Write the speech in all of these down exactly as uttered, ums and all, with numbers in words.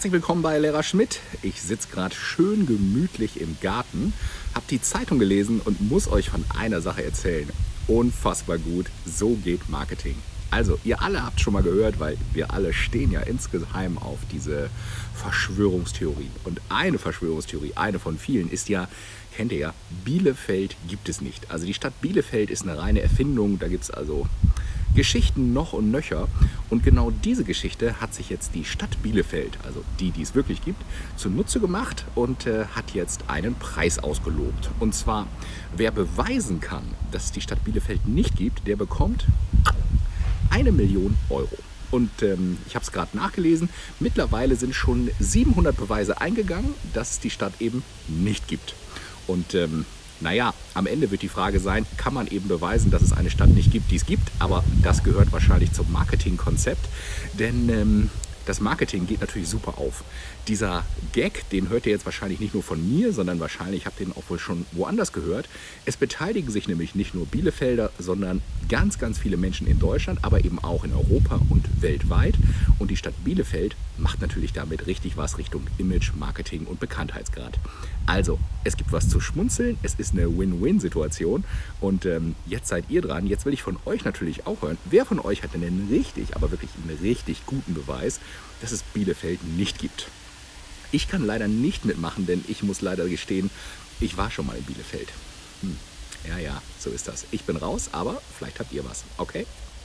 Herzlich willkommen bei Lehrer Schmidt. Ich sitze gerade schön gemütlich im Garten, habe die Zeitung gelesen und muss euch von einer Sache erzählen. Unfassbar gut, so geht Marketing. Also, ihr alle habt schon mal gehört, weil wir alle stehen ja insgeheim auf diese Verschwörungstheorien. Und eine Verschwörungstheorie, eine von vielen, ist ja, kennt ihr ja, Bielefeld gibt es nicht. Also die Stadt Bielefeld ist eine reine Erfindung, da gibt es also Geschichten noch und nöcher. Und genau diese Geschichte hat sich jetzt die Stadt Bielefeld, also die, die es wirklich gibt, zunutze gemacht und äh, hat jetzt einen Preis ausgelobt. Und zwar, wer beweisen kann, dass es die Stadt Bielefeld nicht gibt, der bekommt eine Million Euro. Und ähm, ich habe es gerade nachgelesen, mittlerweile sind schon siebenhundert Beweise eingegangen, dass es die Stadt eben nicht gibt. Und ähm, naja, am Ende wird die Frage sein, kann man eben beweisen, dass es eine Stadt nicht gibt, die es gibt, aber das gehört wahrscheinlich zum Marketingkonzept, denn ähm, das Marketing geht natürlich super auf. Dieser Gag, den hört ihr jetzt wahrscheinlich nicht nur von mir, sondern wahrscheinlich habt ihr ihn auch wohl schon woanders gehört. Es beteiligen sich nämlich nicht nur Bielefelder, sondern ganz, ganz viele Menschen in Deutschland, aber eben auch in Europa und weltweit. Und die Stadt Bielefeld macht natürlich damit richtig was Richtung Image, Marketing und Bekanntheitsgrad. Also, es gibt was zu schmunzeln, es ist eine Win-Win-Situation und ähm, jetzt seid ihr dran. Jetzt will ich von euch natürlich auch hören, wer von euch hat denn einen richtig, aber wirklich einen richtig guten Beweis, dass es Bielefeld nicht gibt. Ich kann leider nicht mitmachen, denn ich muss leider gestehen, ich war schon mal in Bielefeld. Hm. Ja, ja, so ist das. Ich bin raus, aber vielleicht habt ihr was. Okay?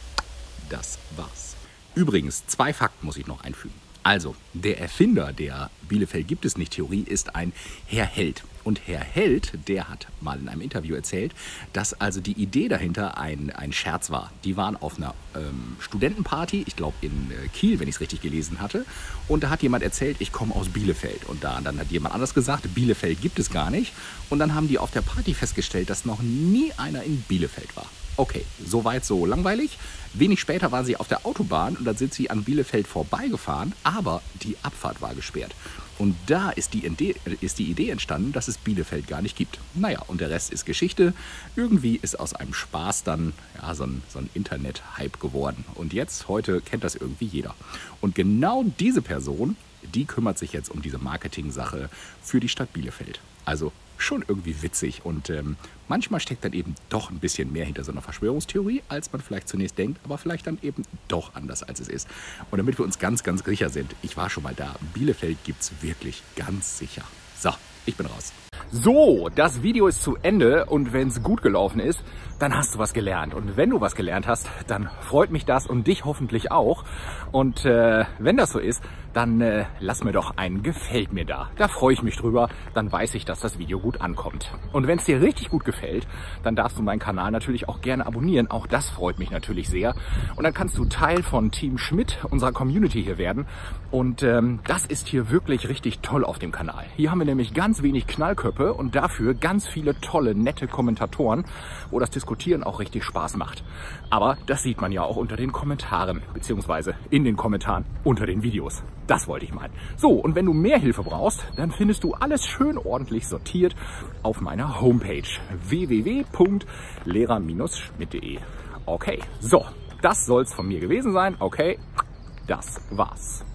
Das war's. Übrigens, zwei Fakten muss ich noch einfügen. Also, der Erfinder der Bielefeld gibt es nicht Theorie ist ein Herr Held. Und Herr Held, der hat mal in einem Interview erzählt, dass also die Idee dahinter ein, ein Scherz war. Die waren auf einer ähm, Studentenparty, ich glaube in äh, Kiel, wenn ich es richtig gelesen hatte. Und da hat jemand erzählt, ich komme aus Bielefeld. Und da, dann hat jemand anders gesagt, Bielefeld gibt es gar nicht. Und dann haben die auf der Party festgestellt, dass noch nie einer in Bielefeld war. Okay, soweit so langweilig. Wenig später waren sie auf der Autobahn und dann sind sie an Bielefeld vorbeigefahren, aber die Abfahrt war gesperrt. Und da ist die, Idee, ist die Idee entstanden, dass es Bielefeld gar nicht gibt. Naja, und der Rest ist Geschichte. Irgendwie ist aus einem Spaß dann ja, so ein, so ein Internet-Hype geworden. Und jetzt, heute kennt das irgendwie jeder. Und genau diese Person, die kümmert sich jetzt um diese Marketing-Sache für die Stadt Bielefeld. Also schon irgendwie witzig und ähm, manchmal steckt dann eben doch ein bisschen mehr hinter so einer Verschwörungstheorie, als man vielleicht zunächst denkt, aber vielleicht dann eben doch anders, als es ist. Und damit wir uns ganz, ganz sicher sind, ich war schon mal da, Bielefeld gibt es wirklich ganz sicher. So, ich bin raus. So, das Video ist zu Ende und wenn es gut gelaufen ist, dann hast du was gelernt. Und wenn du was gelernt hast, dann freut mich das und dich hoffentlich auch. Und äh, wenn das so ist, dann äh, lass mir doch ein Gefällt mir da. Da freue ich mich drüber, dann weiß ich, dass das Video gut ankommt. Und wenn es dir richtig gut gefällt, dann darfst du meinen Kanal natürlich auch gerne abonnieren. Auch das freut mich natürlich sehr. Und dann kannst du Teil von Team Schmidt, unserer Community hier werden. Und ähm, das ist hier wirklich richtig toll auf dem Kanal. Hier haben wir nämlich ganz wenig Knallköpfe und dafür ganz viele tolle, nette Kommentatoren, wo das Diskutieren auch richtig Spaß macht. Aber das sieht man ja auch unter den Kommentaren, beziehungsweise in den Kommentaren unter den Videos. Das wollte ich meinen. So, und wenn du mehr Hilfe brauchst, dann findest du alles schön ordentlich sortiert auf meiner Homepage w w w punkt lehrer Bindestrich schmidt punkt de. Okay, so, das soll's von mir gewesen sein. Okay, das war's.